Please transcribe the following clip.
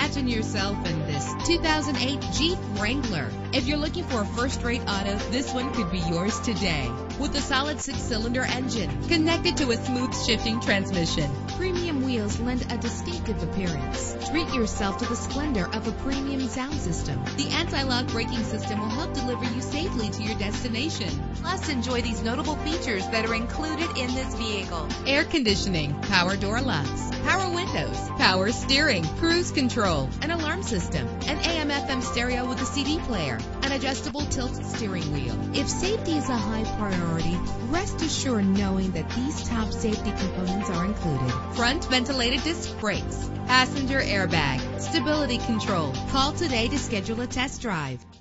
Imagine yourself in this 2008 Jeep Wrangler. If you're looking for a first-rate auto, this one could be yours today. With a solid 6-cylinder engine connected to a smooth shifting transmission, premium wheels lend a distinctive appearance. Treat yourself to the splendor of a premium sound system. The anti-lock braking system will help deliver you safely to your destination. Plus, enjoy these notable features that are included in this vehicle: air conditioning, power door locks, power windows, power steering, cruise control, an alarm system, an AM/FM stereo with a CD player, an adjustable tilt steering wheel. If safety is a high priority, rest assured knowing that these top safety components are included: front ventilated disc brakes, passenger airbag, stability control. Call today to schedule a test drive.